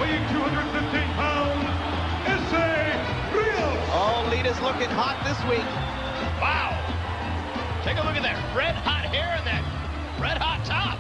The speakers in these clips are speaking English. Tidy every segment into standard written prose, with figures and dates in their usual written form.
weighing 215 pounds, S.A. Rios. Oh, Lita's looking hot this week. Wow. Take a look at that red-hot hair and that red-hot top.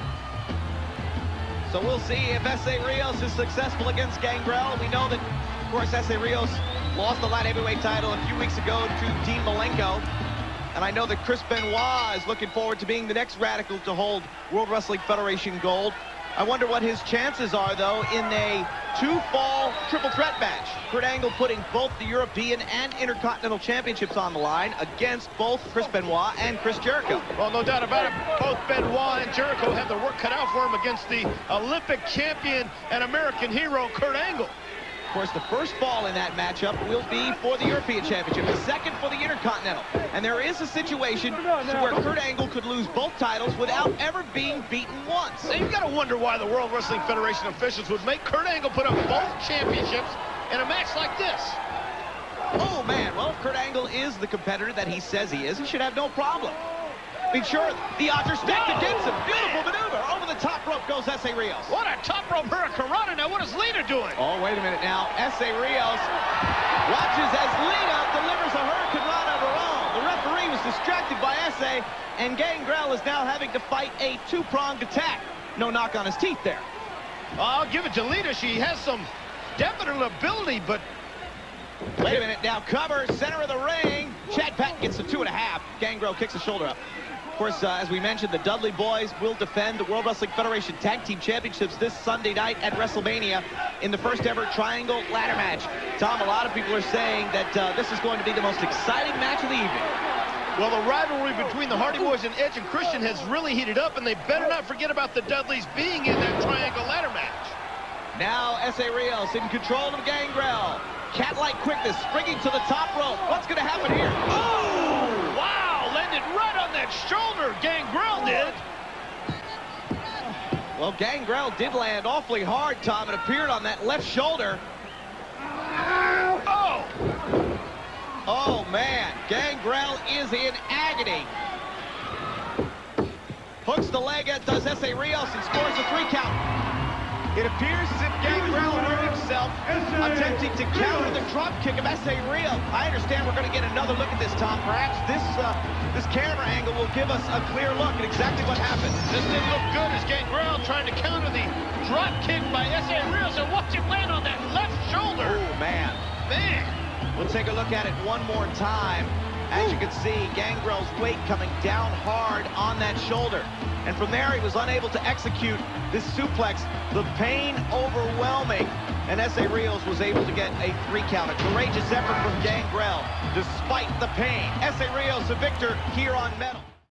So we'll see if S.A. Rios is successful against Gangrel. We know that, of course, S.A. Rios lost the light heavyweight title a few weeks ago to Dean Malenko. And I know that Chris Benoit is looking forward to being the next Radical to hold World Wrestling Federation gold. I wonder what his chances are, though, in a two-fall triple threat match. Kurt Angle putting both the European and Intercontinental Championships on the line against both Chris Benoit and Chris Jericho. Well, no doubt about it. Both Benoit and Jericho have their work cut out for them against the Olympic champion and American hero, Kurt Angle. Of course, the first fall in that matchup will be for the European Championship, the second for the Intercontinental. And there is a situation where Kurt Angle could lose both titles without ever being beaten once. Now, you've got to wonder why the World Wrestling Federation officials would make Kurt Angle put up both championships in a match like this. Oh, man. Well, if Kurt Angle is the competitor that he says he is, he should have no problem. I mean, sure, the odds are stacked against him. Beautiful maneuver. Over the top rope goes S.A. Rios. What a top rope hurricanrana. Now, what is Lita doing? Oh, wait a minute now. S.A. Rios watches as Lita delivers a hurricanrana of her own. The referee was distracted by S.A., and Gangrel is now having to fight a two-pronged attack. No knock on his teeth there. I'll give it to Lita. She has some definite ability, but... Wait a minute now. Cover, center of the ring. Chad Patton gets the 2.5. Gangrel kicks the shoulder up. Of course, as we mentioned, the Dudley Boys will defend the World Wrestling Federation Tag Team Championships this Sunday night at WrestleMania in the first ever Triangle Ladder match. Tom, a lot of people are saying that this is going to be the most exciting match of the evening. Well, the rivalry between the Hardy Boys and Edge and Christian has really heated up, and they better not forget about the Dudleys being in that Triangle Ladder match. Now S.A. Rios in control of Gangrel. Cat-like quickness, springing to the top rope. What's going to happen here? Oh! Wow! Landed right on that shoulder, Gangrel did. Well, Gangrel did land awfully hard, Tom. It appeared on that left shoulder. Oh! Oh, man. Gangrel is in agony. Hooks the leg at does S.A. Rios and scores a 3 count. It appears as if Gangrel hurt himself attempting to counter the drop kick of S.A. Rios. I understand we're going to get another look at this, Tom. Perhaps this camera angle will give us a clear look at exactly what happened. This didn't look good as Gangrel trying to counter the drop kick by S.A. Rios, and watch it land on that left shoulder. Oh, man. Man. We'll take a look at it one more time. As you can see, Gangrel's weight coming down hard on that shoulder. And from there, he was unable to execute this suplex. The pain overwhelming. And S.A. Rios was able to get a 3 count. A courageous effort from Gangrel, despite the pain. S.A. Rios, a victor here on Metal.